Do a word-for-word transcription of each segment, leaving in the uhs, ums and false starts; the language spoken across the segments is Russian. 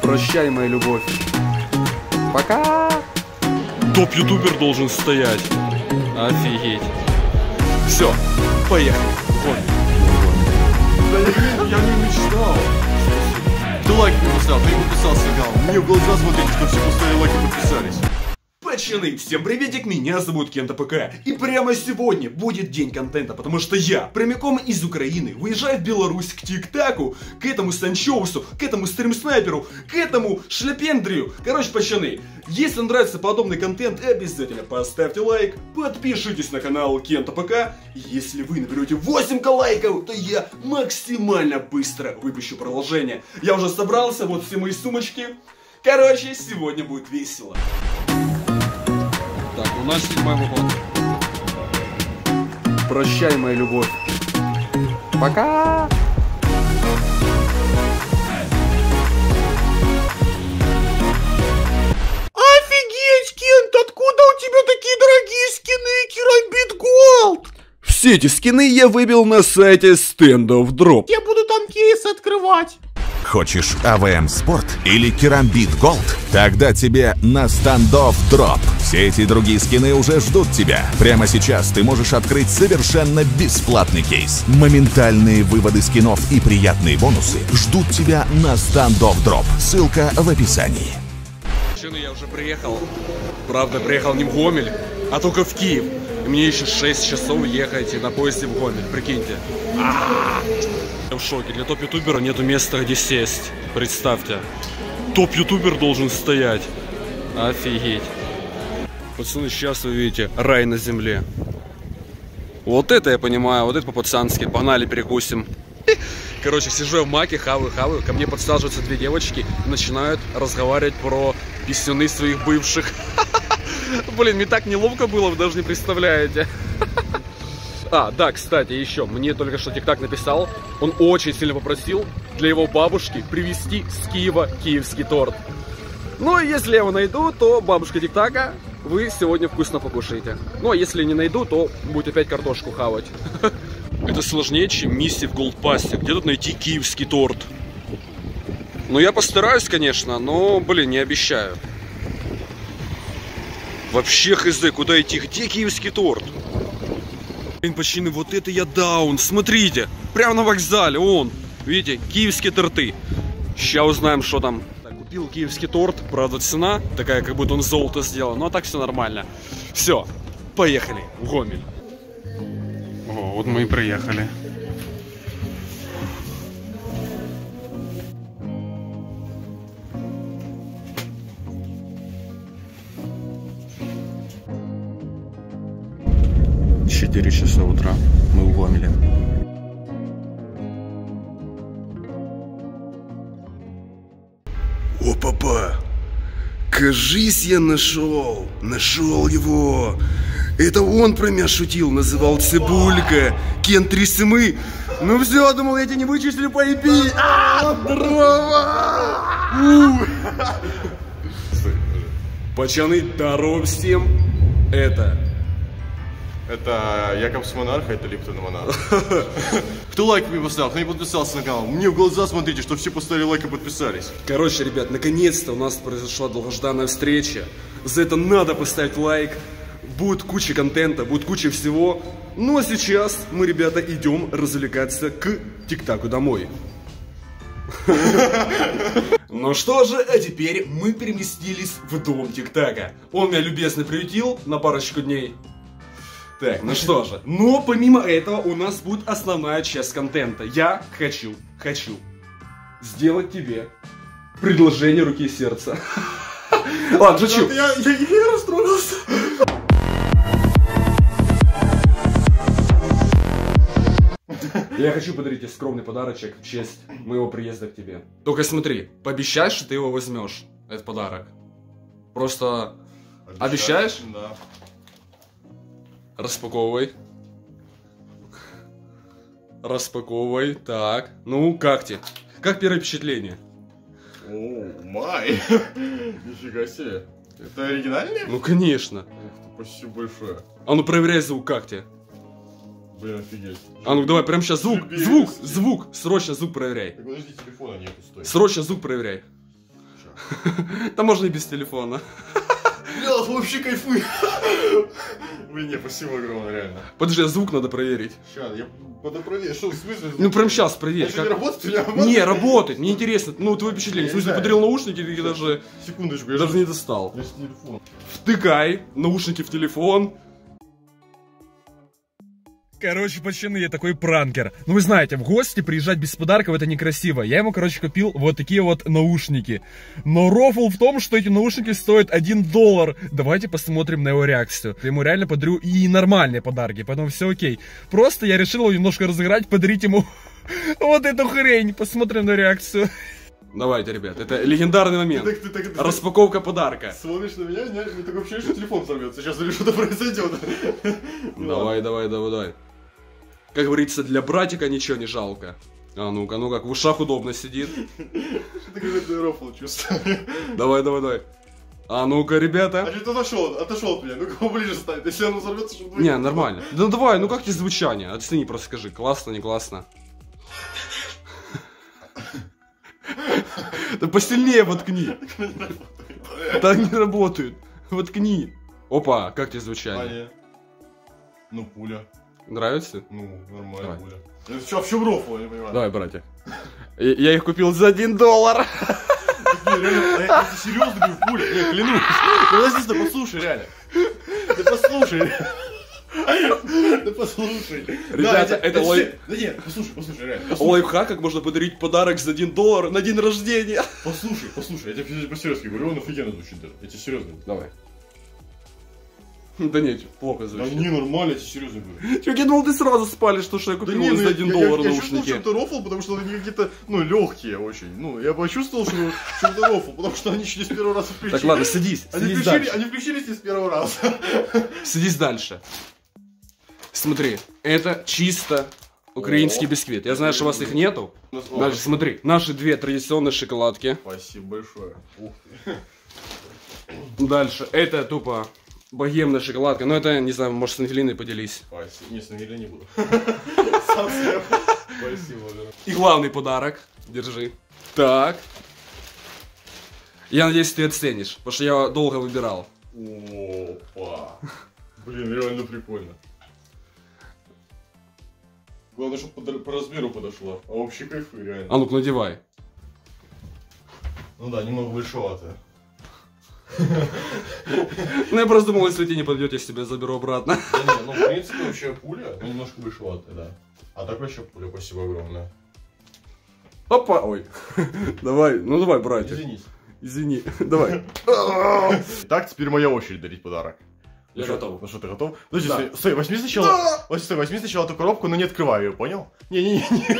Прощай, моя любовь. Пока. Топ-ютубер должен стоять. Офигеть. Все, поехали. Вон. Да я, я не мечтал. Ты лайк не поставил, ты не подписался на канал. Мне в глаза смотрите, что все поставили лайк и подписались. Пацаны, всем приветик, меня зовут Кента ПК. И прямо сегодня будет день контента, потому что я прямиком из Украины выезжаю в Беларусь к ТикТаку, к этому Санчоусу, к этому стрим-снайперу, к этому Шляпендрию. Короче, пацаны, если нравится подобный контент, обязательно поставьте лайк, подпишитесь на канал Кента ПК. Если вы наберете восемь ка лайков, то я максимально быстро выпущу продолжение. Я уже собрался, вот все мои сумочки. Короче, сегодня будет весело. Так, у нас седьмой выход. Прощай, моя любовь. Пока. Офигеть, Кент, откуда у тебя такие дорогие скины Керамбит Голд? Все эти скины я выбил на сайте Stand of Drop. Я буду там кейс открывать. Хочешь эй ви эм Sport или Керамбит Голд? Тогда тебе на Stand of Drop. Все эти другие скины уже ждут тебя. Прямо сейчас ты можешь открыть совершенно бесплатный кейс. Моментальные выводы скинов и приятные бонусы ждут тебя на Stand of Drop. Ссылка в описании. Я уже приехал. Правда, приехал не в Гомель, а только в Киев. И мне еще шесть часов ехать на поезде в Гомель, прикиньте. Я в шоке. Для топ-ютубера нету места, где сесть. Представьте. Топ-ютубер должен стоять. Офигеть. Пацаны, сейчас вы видите рай на земле. Вот это я понимаю, вот это по-пацански. Погнали, перекусим. Короче, сижу я в маке, хаваю, хаваю. Ко мне подсаживаются две девочки и начинают разговаривать про писюны своих бывших. Блин, мне так неловко было, вы даже не представляете. А, да, кстати, еще, мне только что ТикТак написал, он очень сильно попросил для его бабушки привезти с Киева киевский торт. Ну, если я его найду, то бабушка ТикТака, вы сегодня вкусно покушаете. Ну, а если не найду, то будет опять картошку хавать. Это сложнее, чем миссия в голдпассе. Где тут найти киевский торт? Ну, я постараюсь, конечно, но, блин, не обещаю. Вообще хз, куда идти? Где киевский торт? Блин, почти вот это я даун. Смотрите, прямо на вокзале, он. Видите, киевские торты. Сейчас узнаем, что там. Так, купил киевский торт, правда цена такая, как будто он золото сделал. Ну а так все нормально. Все, поехали в Гомель. О, вот мы и приехали. четыре часа утра, мы в Гомеле. О, папа, кажись, я нашел, нашел его. Это он про меня шутил, называл Цибулька, Кент Трисымы. Ну все, думал, я тебя не вычислю по ай пи. Здорово! Пацаны, здорово всем. Это... Это Якобс Монарх, а это Липтон Монарх. Кто лайк мне поставил, кто не подписался на канал, мне в глаза смотрите, что все поставили лайк и подписались. Короче, ребят, наконец-то у нас произошла долгожданная встреча. За это надо поставить лайк. Будет куча контента, будет куча всего. Ну а сейчас мы, ребята, идем развлекаться к ТикТаку домой. Ну что же, а теперь мы переместились в дом ТикТака. Он меня любезно приютил на парочку дней. Так, ну что же, но помимо этого у нас будет основная часть контента. Я хочу, хочу сделать тебе предложение руки и сердца. Ладно, шучу. Я, я, я расстроился. Я хочу подарить тебе скромный подарочек в честь моего приезда к тебе. Только смотри, пообещай, что ты его возьмешь, этот подарок. Просто обещаешь? Да. Распаковывай. Распаковывай. Так. Ну, как тебе? Как первое впечатление? О, май. Нифига себе. Это оригинальный? Ну, конечно. Ух ты, спасибо большое. А ну, проверяй звук, как тебе? Блин, офигеть. А ну, давай, прямо сейчас звук. Звук, звук. Срочно звук проверяй. Так, подожди, телефона нету, стой. Срочно звук проверяй. Да можно и без телефона. Бля, вообще кайфую. Блин, не, спасибо огромное, реально. Подожди, а звук надо проверить. Сейчас, я буду проверить. Что, в смысле? Ну прям сейчас проверь. А что, не работает или работает? Не, работает, мне интересно. Ну, твои впечатления. В смысле, подарил наушники, ты даже... Секундочку, я даже же... не достал. Я же телефон. Втыкай наушники в телефон. Короче, пацаны, я такой пранкер. Ну, вы знаете, в гости приезжать без подарков это некрасиво. Я ему, короче, купил вот такие вот наушники. Но рофл в том, что эти наушники стоят один доллар. Давайте посмотрим на его реакцию. Я ему реально подарю и нормальные подарки, поэтому все окей. Просто я решил его немножко разыграть, подарить ему вот эту хрень. Посмотрим на реакцию. Давайте, ребят, это легендарный момент. Ты так, ты так, ты Распаковка подарка. Смотришь на меня, мне, мне такое ощущение, что телефон сорвется. Сейчас что-то произойдет. Давай, давай, давай, давай. Как говорится, для братика ничего не жалко. А ну-ка, ну как, в ушах удобно сидит. Что-то какой-то рофл чувствую. Давай, давай, давай. А ну-ка, ребята. А что-то отошел, отошел от меня. Ну кого ближе станет? Если оно сорвется, чтобы... Не, нормально. Да ну давай, ну как тебе звучание? Оцени, просто скажи, классно, не классно. Да посильнее воткни. Так не работает. Воткни. Опа, как тебе звучание? Ну, пуля. Нравится? Ну, нормально, пуля. Это что, в чем рофл, я не понимаю? Давай, братья. Я их купил за один доллар. Я серьезно говорю, пуля. Я клянусь. Подожди, стой, послушай, реально. Ты послушай. Да послушай. Ребята, это лайф... Да нет, послушай, послушай, реально. Лайфхак, как можно подарить подарок за один доллар на день рождения. Послушай, послушай, я тебе по-серьезки говорю, он офигенно звучит даже. Я тебе серьезно говорю. Давай. Да нет, плохо Да звучит. не, нормально, я тебе серьезно говорю. Чувак, я думал, ты сразу спалишь, что, что я купил не, за ну, один я, доллар я, я чувствовал, наушники. что это рофл, потому что они какие-то, ну, легкие очень. Ну, я почувствовал, что, что это рофл, потому что они еще не с первого раза включили. Так, ладно, садись, Они садись включили, дальше. они включились не с первого раза. Садись дальше. Смотри, это чисто украинский О. бисквит. Я знаю, что у вас их нету. О. Дальше, смотри, наши две традиционные шоколадки. Спасибо большое. Ух ты. Дальше, это тупо богемная шоколадка. Но это, не знаю, может, с Ангелиной поделись. Спасибо. Не, с Ангелиной не буду. Сам съем. Спасибо, да. И главный подарок. Держи. Так. Я надеюсь, ты оценишь, потому что я долго выбирал. Опа. Блин, реально прикольно. Главное, чтобы по размеру подошло. А вообще кайфы, реально. А ну-ка, надевай. Ну да, немного большевато. Ну, я просто думал, если тебе не подойдет, я себе заберу обратно. Да не, ну, в принципе, вообще пуля, ну, немножко большевато, да. А так вообще пуля, спасибо огромное. Опа, ой. Давай, ну давай, братик. Извинись. Извини, давай. Так, теперь моя очередь дарить подарок. Я ну, готов. Что, ну что, ты готов? Подожди, Да. стой, стой, возьми сначала, да. стой, возьми сначала эту коробку, но не открывай ее, понял? Не-не-не.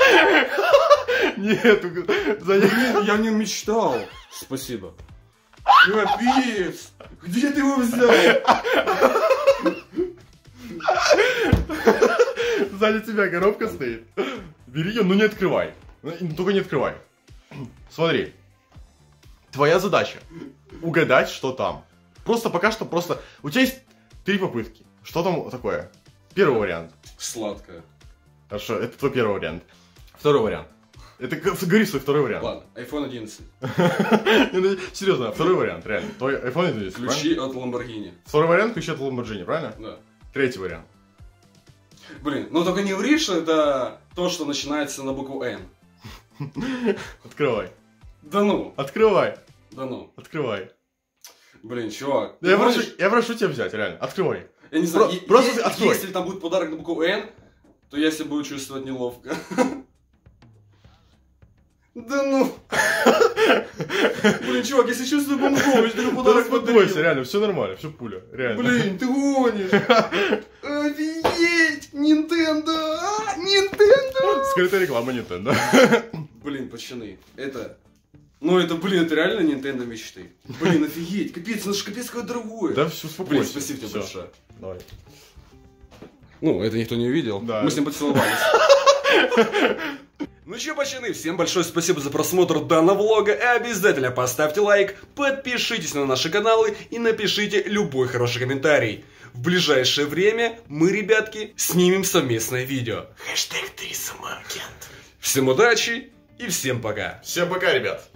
Нет, Я не мечтал. Спасибо. Капец! Где ты его взял? Сзади тебя коробка стоит. Бери ее, но не открывай. Только не открывай. Смотри. Твоя задача угадать, что там. Просто пока что просто... У тебя есть три попытки. Что там такое? Первый вариант. Сладкое. Хорошо, это твой первый вариант. Второй вариант. Это говори свой второй вариант. Ладно, айфон одиннадцать. Серьезно, второй вариант, реально. Твой айфон одиннадцать. Ключи от Lamborghini. Второй вариант ключи от Lamborghini, правильно? Да. Третий вариант. Блин, ну только не ври, что это то, что начинается на букву Н. Открывай. Да ну. Открывай. Да ну. Открывай. Блин, чувак. Я прошу, знаешь, я прошу тебя взять, реально. Открывай. я не знаю, Про- е- просто е- открой. если там будет подарок на букву Н, то я себя буду чувствовать неловко. Да ну. Блин, чувак, если чувствую бомжом, если ты подарок Успокойся, подарил. реально, все нормально, все пуля, реально. Блин, ты гонишь. Офигеть! Nintendo! А, Nintendo! Скрытая реклама Nintendo. Блин, пацаны, это... Ну это, блин, это реально Nintendo мечты. Блин, офигеть, капец, ну ж капец какое дорогое. Да, все, успокойся. Блин, спасибо тебе Всё. большое. Давай. Ну, это никто не увидел. Да. Мы с ним поцеловались. Ну чё, пацаны, всем большое спасибо за просмотр данного влога. И обязательно поставьте лайк, подпишитесь на наши каналы и напишите любой хороший комментарий. В ближайшее время мы, ребятки, снимем совместное видео. Хэштег три самоагент. Всем удачи и всем пока. Всем пока, ребят.